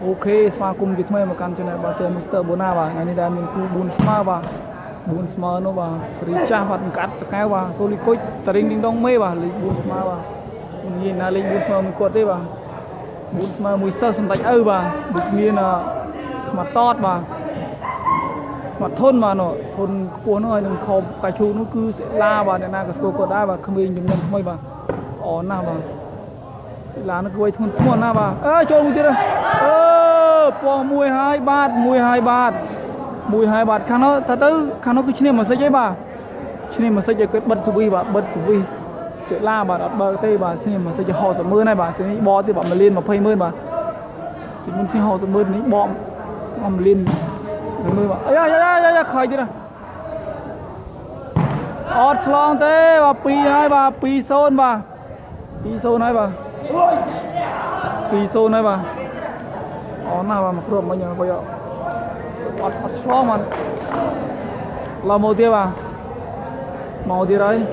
ok smart cùng cái mấy mà can cho này bà tên Mr. Bona bà ngày nay đang mình khu bún smart bà bún smart nó bà free cha phạt cắt cái bà soli coi taring ding dong mấy bà lấy bún smart bà nhìn là lấy bún smart mình quật đấy bà bún smart mùi sơ sầm tạch bà được miên là mà tót bà mà thôn mà nó thôn cuốn nó đừng khom cái chú nó cứ sẽ la bà để na cái cô đã bà không mình dùng mấy bà ó na bà sẽ lá nó quay thôn thôn na bà ơ cho một chút đây po mùi hai bát khăn nó thật tư khăn nó cứ chine mà xây bà chine mà xây cái bật sụp bà bật sụp sẽ la bà đặt bờ tây bà chine mà xây họ sập mưa này bà cái bò thì bà mà lên mà phơi mưa bà thì muốn xin họ sập mưa này bom lên mưa bà ấy khơi chứ nè ọt long thế bà pi hai bà pi xôn bà pi xôn hai bà pi xôn hai bà ó nào bà mặc đồ mà nhờ bây giờ ọt long mà là màu tia bà màu tia đấy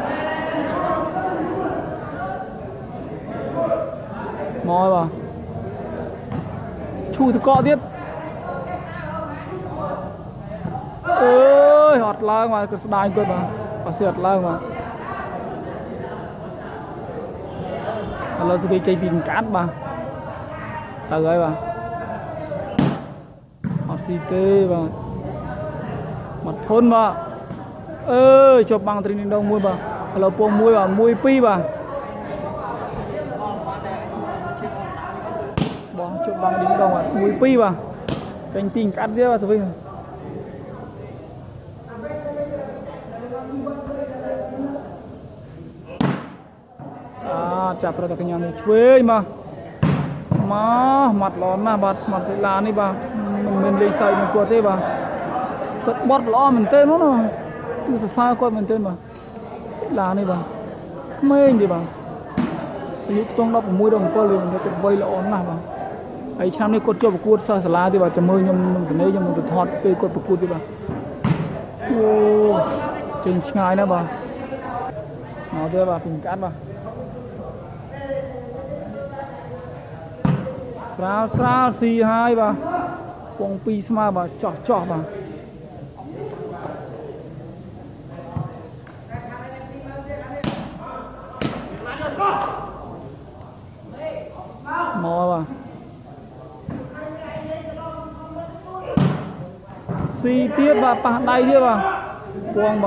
màu bà chu thì cọ tiếp ơi hot lang mà cái đai cơ mà pasti hot lang mà kalau sebagai cây pin cát bà ta gửi bà hot city bà mặt thôn bà ơi chụp bằng trên đông mua bà kalau puang mua bà mua pi bà bỏ chụp bằng đến đông à mua pi bà canh pin cát dia bà sebagai chặt ra cái nhà này chơi mà mặt lón là mặt sẽ lá này bà mình lấy sợi mình quật thế bà cất bót ló mình tên nó cứ sao coi mình tên bà lá này bà mê gì bà lúc trong đó mũi đồng qua liền nó vây lón là bà ấy trong này cột cho bà cột sao lá thì bà chấm mơi nhưng mình cái này nhưng mình thọt cây cột bà cột thì bà trên ngay nữa bà nó thế bà bình cát bà Fra si hai bà quăng pi sma bà chọ bà mò bà si tiếp bà pa đây tiếp bà quăng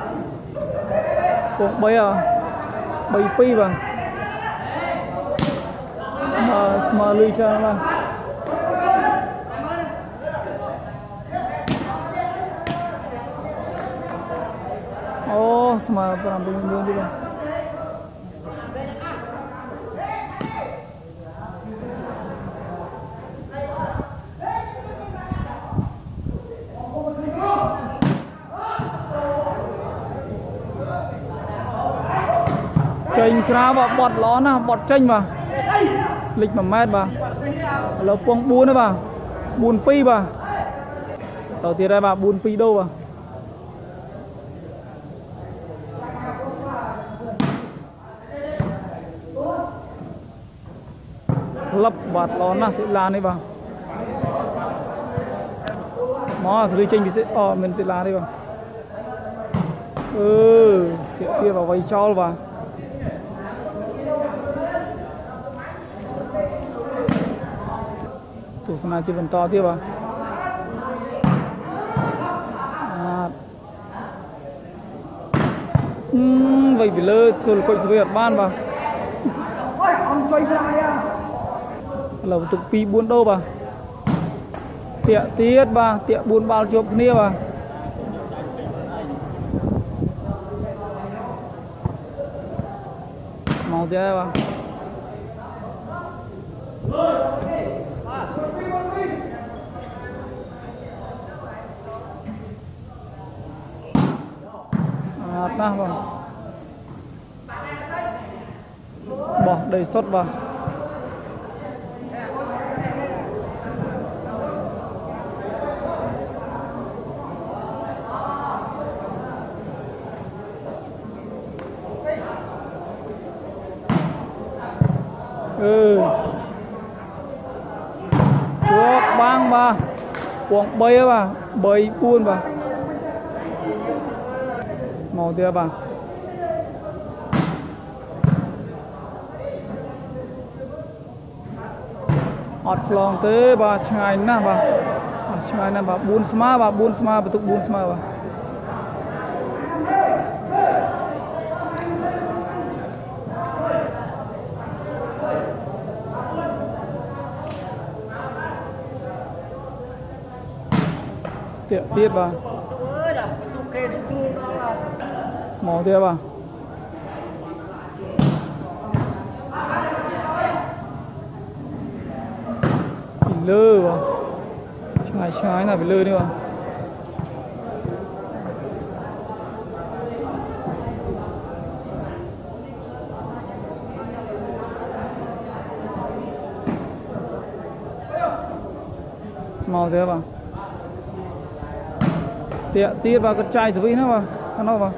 bay à bay pi bà small lui cho mà small perang đi bà chênh ra bà bọt ló nè bọt chênh bà lịch mà mét bà là quăng buôn đấy bà buôn pi bà đầu tiên đây bà buôn pi đâu bà lấp bạt lón là sẽ lan đấy bà nó sẽ đi chênh thì sẽ mình sẽ lan đấy bà kia vào vay cho bà thủ sana chỉ vẫn to tiếp à vậy vì lơ rồi coi sự ban bà là tục pi buôn đâu bà tiện tiết bà tiện buôn bao chục nia bà màu thế bà nah bà bỏ đầy sốt vào băng ba quăng bay ba bay buôn ba màu tia ba ọt long tới ba ngày nè ba ngày nè ba buôn smart betul buôn smart ba tiệt tiết ba màu tia ba lơ vào trái là bị lơ đi vào màu thế vào tiện tiết vào cái chai rồi nó vào nó vào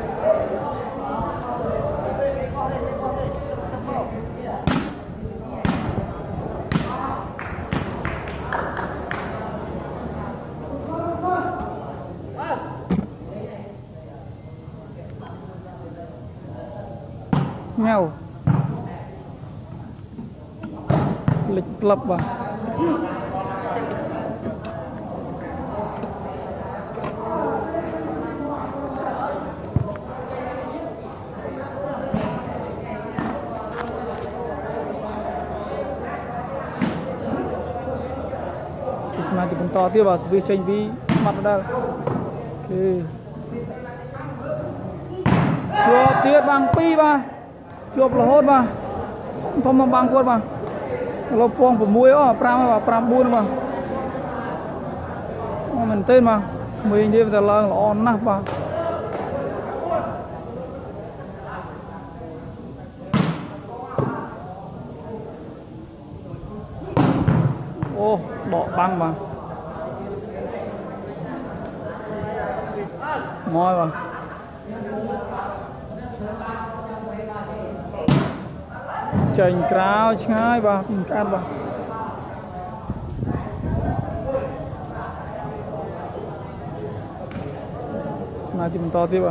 nhau lịch lập vào mà thì to tiếp vào vì tranh vi mặt ở đây chuột tiết bằng pi ba chuột là hốt ba không mà bằng quất ba lộc quang của muối ó pram buôn ba mình tên mà mình đi về là on nắp ba ô bỏ băng mà ngồi mà chành cáo trái ba mình ăn ba này thì mình to tiếp à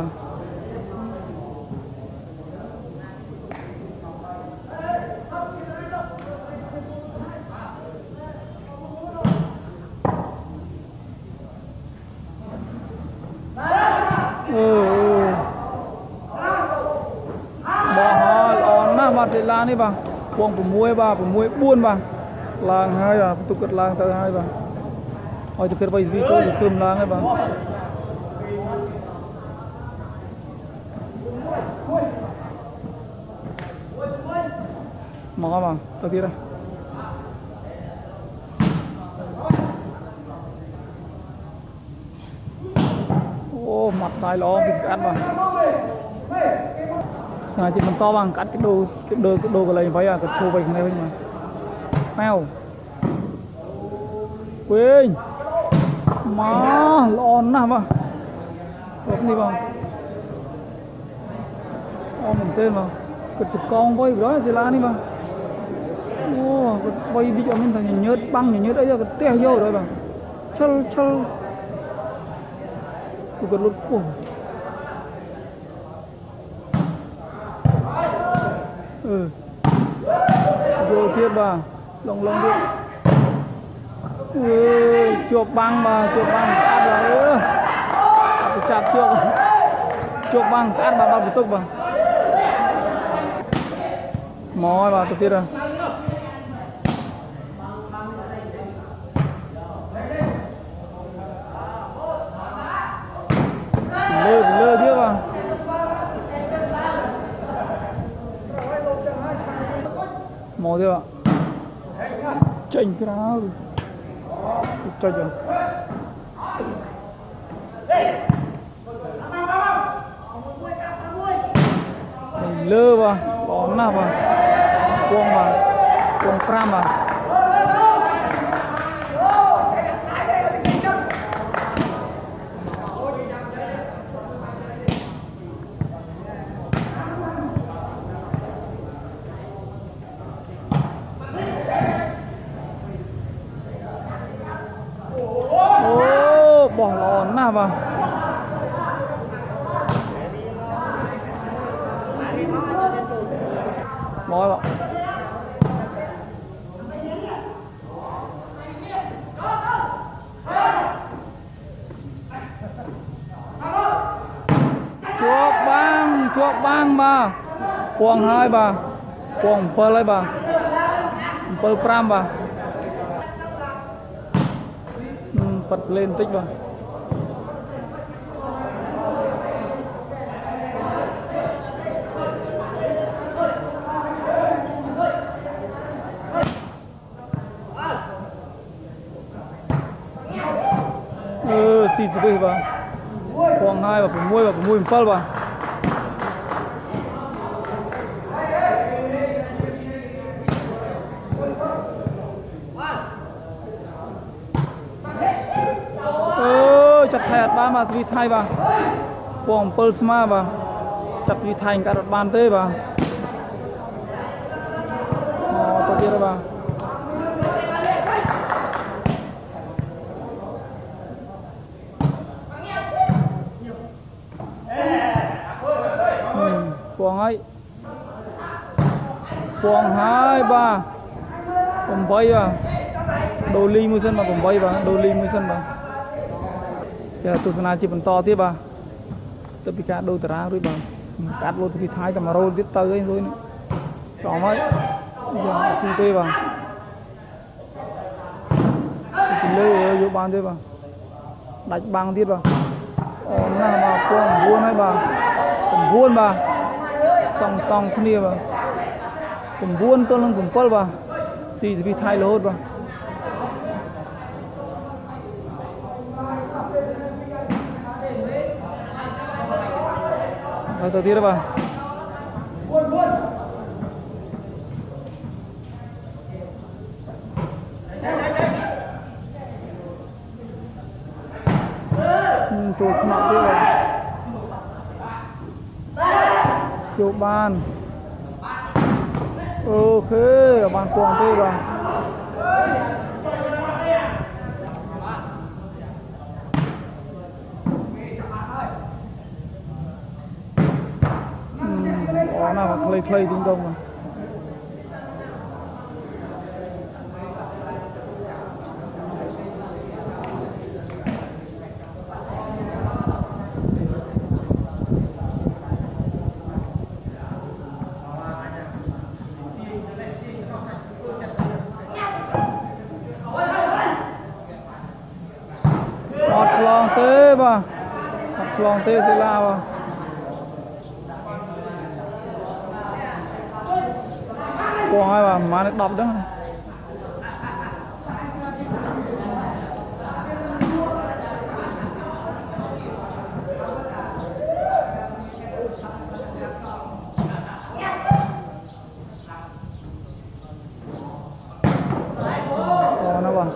mặt thì là này bà quăng của muối buôn bà làng hai bà tụ cật làng tới hai bà hỏi tụ cật bây giờ cho cơm làng ấy bà mỏ bà tao đi đây ô mặt sai lo mình ăn bà sao chỉ mình to bằng cắt cái đồ của lấy váy à cái xô vậy này mà mèo quên má lon nào mà được đi bằng mình tên mà cái chụp con với đó là lá đi mà ô quay đi cho mình thành nhớt băng nhớt đấy cái tè vô rồi bằng chal cái lút cổ vô tiếp bà lông tiếp chuột băng cắt là chặt chuột băng cắt bà bao tục bà mỏi bà tôi tiếp rồi lơ tiếp bà mò theo ạ chành cái áo cho chưa lơ vào bón nào vào quăng pram vào ổn nào vào mỏi vào chuộc bang bà quăng hai bà quăng pơ lấy bà pơ pram bà bật lên tích bà xì xì bà quăng hai bà phải mui pơ bà chặt thẹt ba mà vì thay bà quăng pơ sma bà chặt vì thành cả đợt bàn tê bà tôi biết đó bà quăng ấy quăng hai bà cùng bay bà đồ ly mua sân mà cùng bay bà đồ ly mua sân bà tôi sẽ nói chỉ bằng to tiếp bà tôi bị cả đôi tả rồi bà cắt vô thì thái tầm rồi tiếp tới ấy rồi chó mấy giờ không tê bà thì lê vô ban tiếp bà đánh băng tiếp bà nào bà quăng vuông hay bà cùng vuông bà xong tòng kia bà cùng vuông tôi lên cùng pol bà xì vì thái lốt bà tôi tiếp đó bà chuột nọ tiếp bà chuột ban ok bàn quàng tiếp bà nào mà play tiếng đông mà hot long tê bà hot long tê sẽ la bà quăng hai bà má nó đập đó nó bà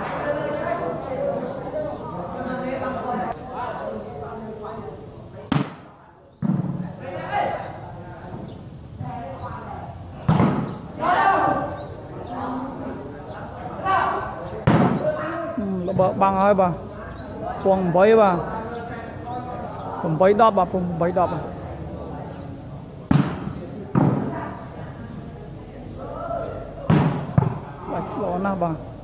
băng hai bà quăng bấy bà cùng bấy đập bà cùng bấy đập bà bạch ló nào bà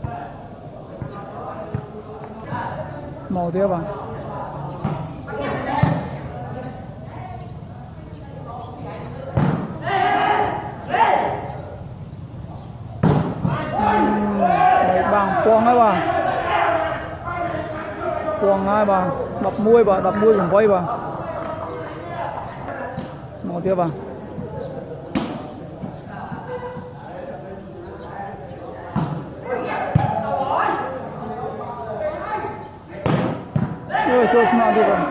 màu tiếp bà bằng quăng hai bà quăng hai bà đập mui cùng vây bà màu tiếp bà cho nó đi bà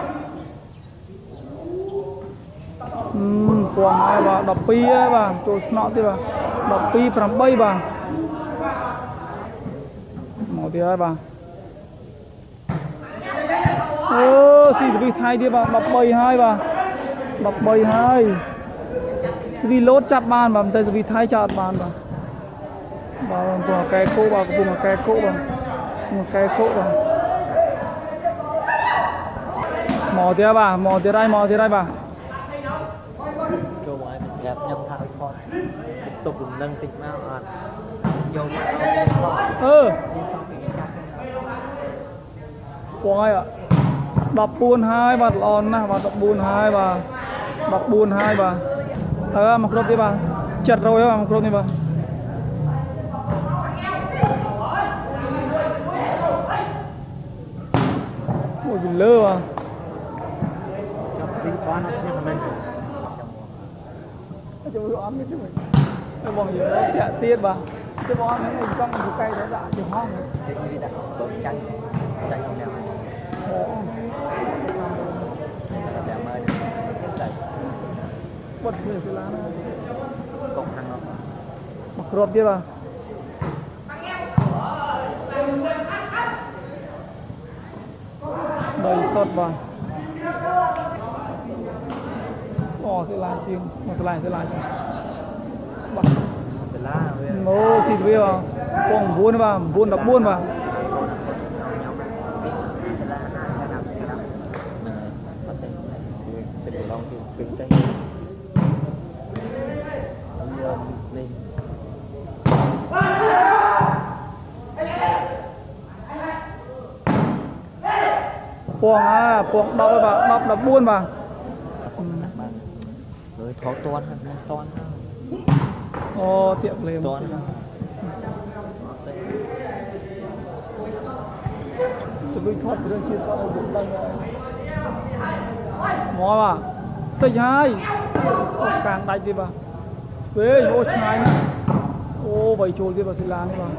quăng hai bà đập pi bà cho nó đi bà đập pi from bay bà màu tiếp hai bà xì vì thay đi bà đập bay hai bà đập bay hai vì lốt chặt bàn bà tay vì thay chặt bàn bà cùng cái cỗ bà cùng cái cỗ bà cùng cái cỗ bà mò tía bà mò tía đây bà cho mọi mình đẹp nhầm thảo con tục cùng nâng tịch mau ăn vô đi xong thì chắc quay ạ đập buôn hai bà lon nè bà đập buôn hai bà đập buôn hai bà mặc rốt đi bà chật rồi á mặc rốt đi bà ôi bị lơ à chúng tôi ăn chứ mình tôi mong gì đó dạ tiết bà tôi mong ăn cái trong một cây đó dạ chừng ngon thế đi đặt đốn chanh chanh nào để mời chanh bật người sẽ lá cộng hàng nó mặc rộp đi bà đầy sốt bà sẽ lại chiên mà sẽ lại ô thịt bây giờ con buôn vào buôn đập buôn vào cuồng đập vào đập buôn vào rồi thó toan ô tiệm lên toan chuẩn bị thoát cái chuyện đó cũng đang mò bà xây hai càng đại đi bà về ô trái ô bảy chồi đi bà xì lan đi bà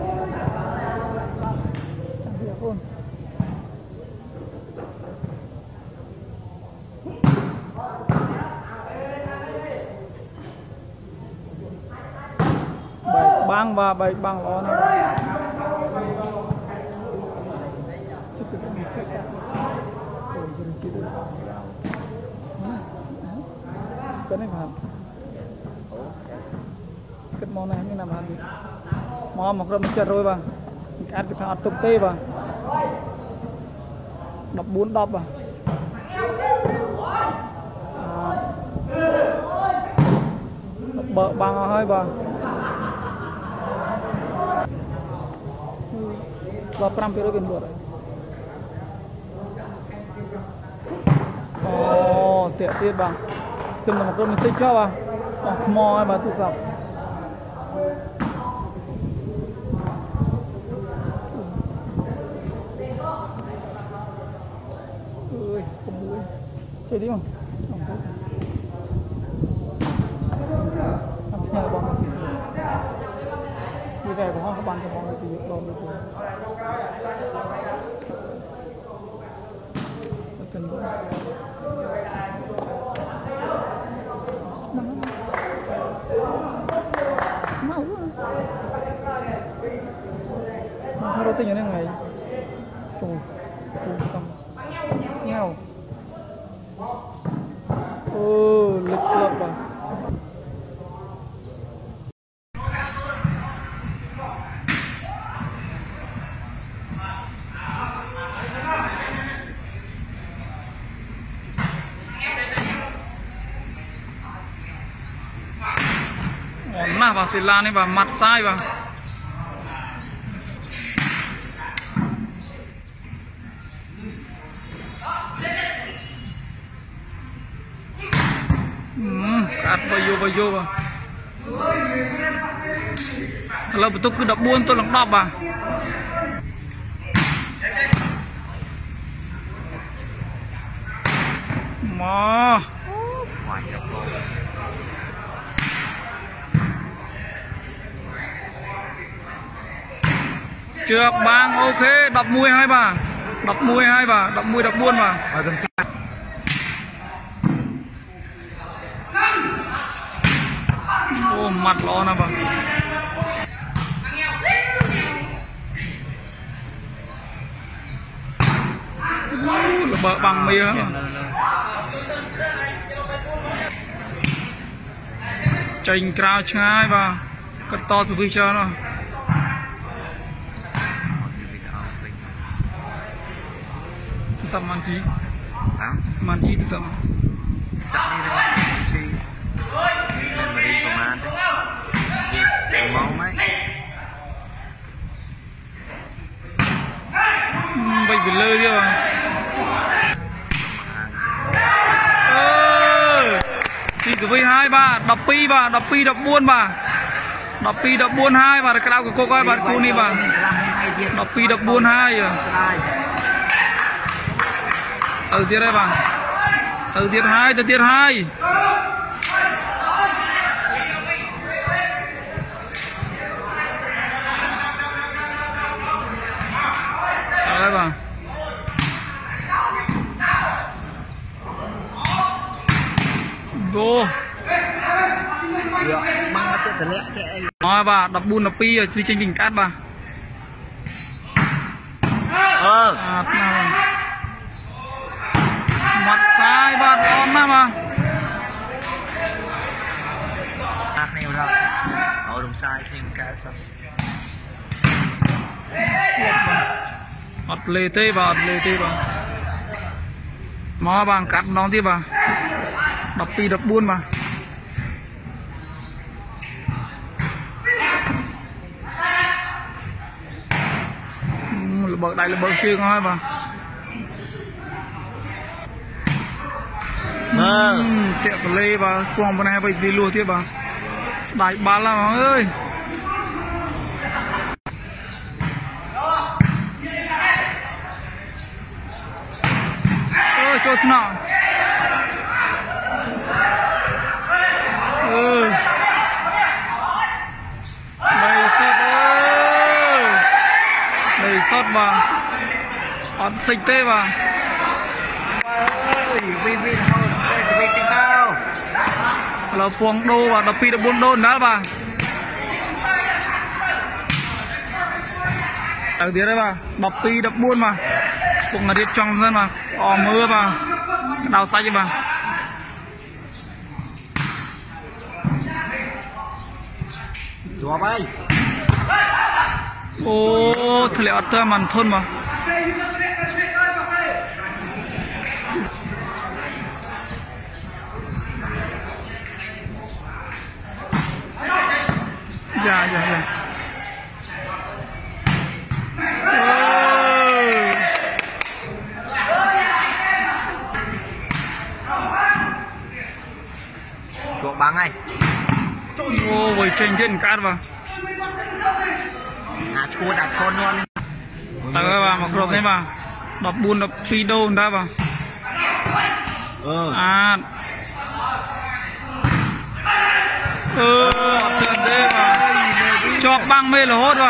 bang và bảy bang lo nè cái này phải cái món này mình làm ăn đi món một rơm chật rồi bà ăn cái thằng tục tê bà đập bún đập bà bờ băng hơi bà và pram piro bên bờ tiện tiết bằng cần một con mình xây cho bà mò bà tu sập ơi không mũi chơi đi không nhà bóng đi về của các bạn cho bóng thì việc đồn được rồi cần bữa mau quá đâu tính như thế này trùng không nhau lực à nè bà xì lan này bà mặt sai bà cắt bao nhiêu bà lâu betul cứ đập buôn tôi làm đập bà mà chưa bang ok đập mui hai bà đập mui đập buôn bà ô mặt lo nè bà là bờ bằng mía chành cao chai bà cất to từ bây giờ nó sắm ăn chí มันจีที่สุดชักนี่เลยจีเลยมาดีประมาณนี้มองไหมไปไปเลยดีกว่า42 បាទ12បាទ12 14បាទ12 14ហើយបាទក្រៅកកហើយបាទគូនេះបាទ12 14ហើយទៅទៀតហើយបាទទៅទៀតហើយទៅទៀតហើយទៅបាទโอ้เยอะมากจะทะเลแค่อ๋อบ่า14 12ซื้อจริงๆกัดบ่ามัดซ้ายบ่าอ้อมนะบ่าอาคณีเราเอาดมซ้ายจริงกัดซะอัดเลเต้บ่าอัดเลเต้บ่ามาบ่ากัดน้องที่บ่า12 14มาระเบิดได้ระเบิดชื่อเขาให้ป่ะเตะทะเลป่ะกวางปนายไปดีลัวที่ป่ะได้บาลแล้วเอ้ยโจทย์น่ะสดบ่อัดสิเต้บ่วิ่งเขาได้สวิตติ้งเอาเราพวงโดบ่12 14โดนได้บ่เอาเดี๋ยวได้บ่12 14บ่พวกนาฬิกาจังซั่นบ่ออมมือบ่ดาวไซบ่จั่วไปโอ้ทะเลอัตรามันทนมาอย่าช่วงบางไงโอ้ยเจนเจนการมาชูดัดคนนวลแต่ว่ามาครบได้ป่ะ14 12โดนได้ป่ะเตือนได้ป่ะชอบบังไม่หลดป่ะ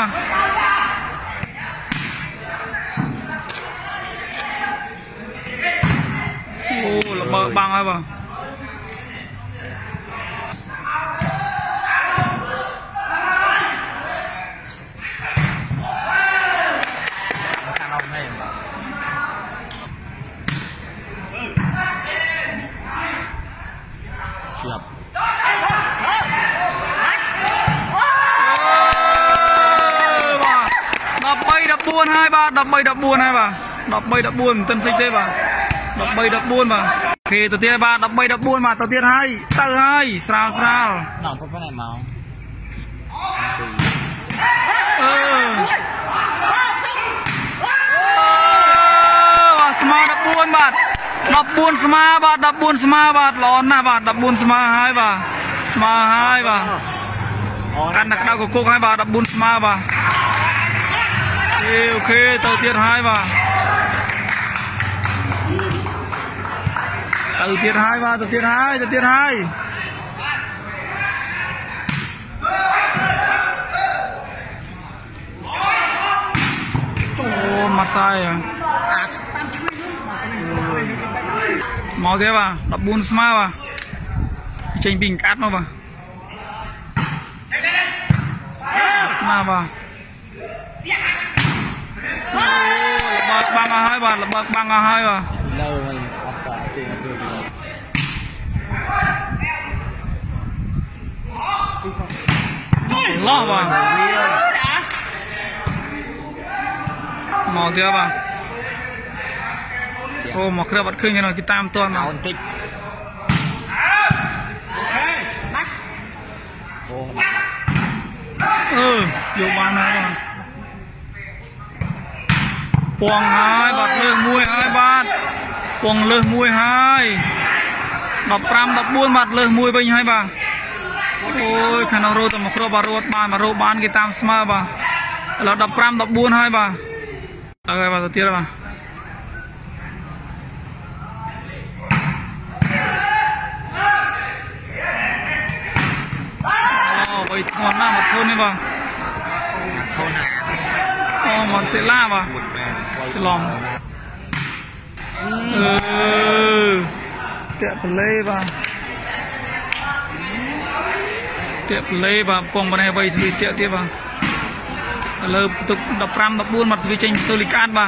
โอ้ระเบิดบังอะไรป่ะ14 บาท13 14ให้ป่ะ13 14tân sinh thếป่ะ13 14ป่ะโอเคตัวเตี้ยบาท13 14มาตัวเตี้ยให้เตอให้สาวน้องพบไปไหนเมาว่าสมา14 บาท14 สมาบาท14 สมาบาทร้อนนะบาท14 สมาให้ป่ะสมาให้ป่ะกันนักดาวกุ๊กให้บาท14 สมาป่ะโอเคตัวเตี้ยให้ป่ะตัวเตี้ยให้ป่ะตัวเตี้ยให้โอ้มัดซ้ายมองเท่ป่ะ14 สมาป่ะเจงปิงกัดมาป่ะมาป่ะบางอะไรป่ะบางอะไรป่ะล้อป่ะมองเท่ป่ะ ô mà kia bật khơi như nào cái tam toàn mà tích vô bàn này mà quăng hai bật lơ mùi hai bát quăng lơ mùi hai đập ram đập buôn bật lơ mùi bên hai bà ôi khả năng rồi tầm một rô bà rô bàn mà rô bàn cái tam smart bà là đập ram đập buôn hai bà rồi bà tiếp bà vậy ngon nào mà thôn đi bà thôn nào mà sẽ la bà cái lòng tiệm play bà tiệm play bà quăng vào này vậy thì tiệm tiếp bà lơ tục đập ram đập buôn mặt vì tranh silicon bà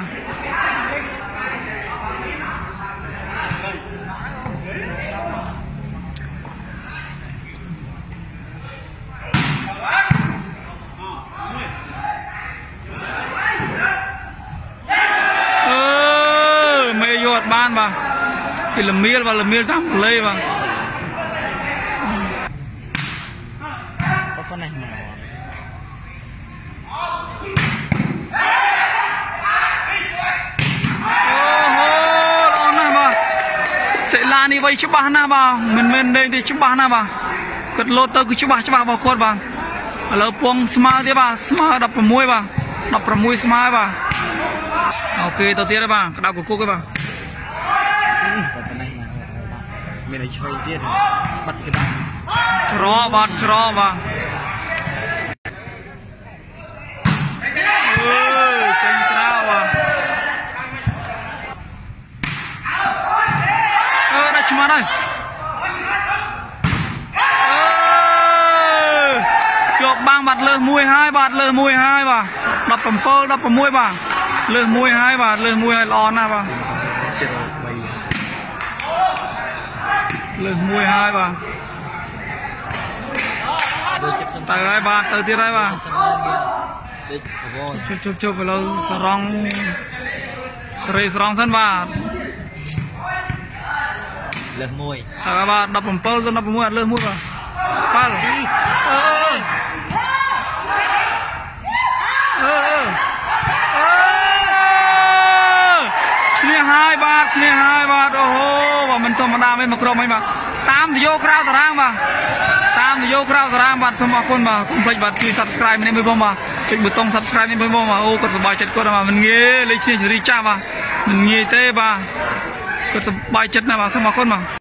mê vô ban bà thì làm miel thăm lê bà có con này mà sẽ là đi vậy chứ bà na bà mình đây thì chứ bà na bà cất lô tơ cứ chứ bà vào cột bà lỡ buông smart thế bà smart đập vào mũi bà đập vào mũi smart bà ok đầu tiên đấy bà đau của cô cái bà mình lại chơi tiếp bắt cái bà chro bà tranh trao bà đây chuma đây chọc băng bật lơ mùi hai bà đập cầm pơ đập cầm mùi bà lơ mùi hai lon na bà lơ mùi hai bà tay hai bà tới tiếp hai bà chụp vào lâu sarong thân bà lơ mùi tay bà đập cầm pơ đập cầm mùi lơ mùi bà pal hai bát ô và mình cho mà đam lên một crom ấy mà tam thì vô crowd tarang bát xong mà con mà không phải bát kêu subscribe mình mới bom mà kêu button subscribe mình mới bom mà ô còn bài chất con mà mình nghe lấy chuyện gì cha mà mình nghe thế bà còn bài chất này mà xong mà con mà